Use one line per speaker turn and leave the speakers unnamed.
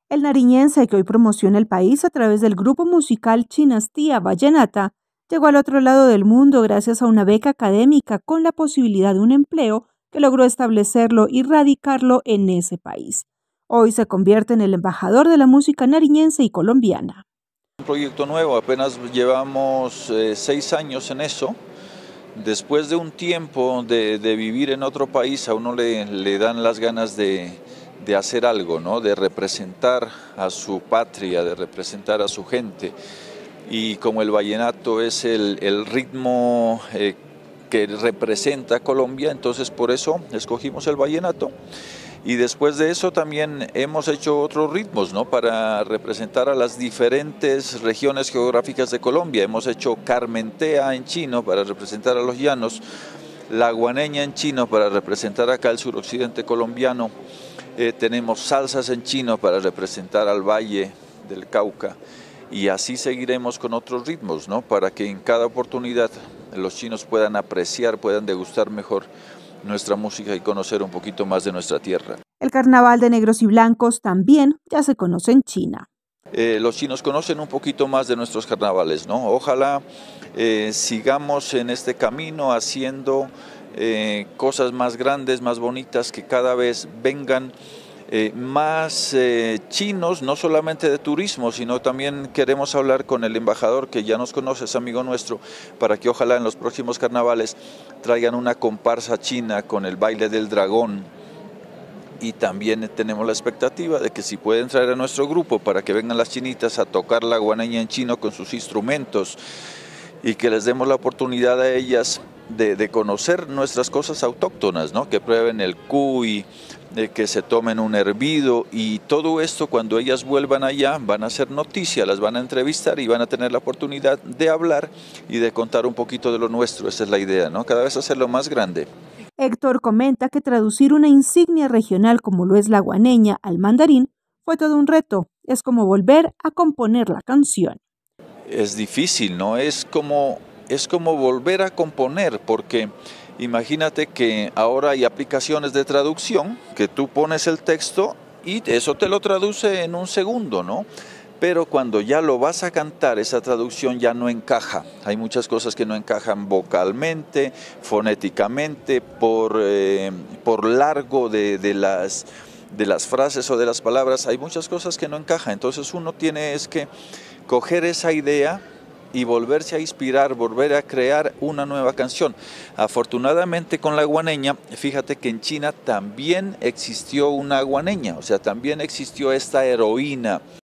El nariñense, que hoy promociona el país a través del grupo musical Chinastía Vallenata, llegó al otro lado del mundo gracias a una beca académica con la posibilidad de un empleo que logró establecerlo y radicarlo en ese país. Hoy se convierte en el embajador de la música nariñense y colombiana.
Un proyecto nuevo, apenas llevamos 6 años en eso. Después de un tiempo de vivir en otro país, a uno le dan las ganas de hacer algo, ¿no? De representar a su patria, de representar a su gente. Y como el vallenato es el ritmo que representa a Colombia, entonces por eso escogimos el vallenato. Y después de eso también hemos hecho otros ritmos, ¿no? Para representar a las diferentes regiones geográficas de Colombia. Hemos hecho carmentea en chino para representar a los llanos, la guaneña en chino para representar acá el suroccidente colombiano. Tenemos salsas en chino para representar al valle del Cauca. Y así seguiremos con otros ritmos, ¿no? Para que en cada oportunidad los chinos puedan apreciar, puedan degustar mejor nuestra música y conocer un poquito más de nuestra tierra.
El carnaval de negros y blancos también ya se conoce en China.
Los chinos conocen un poquito más de nuestros carnavales, ¿no? Ojalá sigamos en este camino haciendo cosas más grandes, más bonitas, que cada vez vengan más chinos, no solamente de turismo, sino también queremos hablar con el embajador que ya nos conoce, es amigo nuestro, para que ojalá en los próximos carnavales traigan una comparsa china con el baile del dragón. Y también tenemos la expectativa de que si pueden traer a nuestro grupo para que vengan las chinitas a tocar la guaneña en chino con sus instrumentos y que les demos la oportunidad a ellas de conocer nuestras cosas autóctonas, ¿no? Que prueben el cuy, que se tomen un hervido, y todo esto cuando ellas vuelvan allá van a hacer noticia, las van a entrevistar y van a tener la oportunidad de hablar y de contar un poquito de lo nuestro. Esa es la idea, ¿no? Cada vez hacerlo más grande.
Héctor comenta que traducir una insignia regional como lo es la guaneña al mandarín fue todo un reto. Es como volver a componer la canción.
Es difícil, ¿no? Es como volver a componer, porque imagínate que ahora hay aplicaciones de traducción que tú pones el texto y eso te lo traduce en un segundo, ¿no? Pero cuando ya lo vas a cantar, esa traducción ya no encaja. Hay muchas cosas que no encajan vocalmente, fonéticamente, por largo de las frases o de las palabras. Hay muchas cosas que no encajan. Entonces uno tiene que coger esa idea y volverse a inspirar, volver a crear una nueva canción. Afortunadamente con la guaneña, fíjate que en China también existió una guaneña, o sea, también existió esta heroína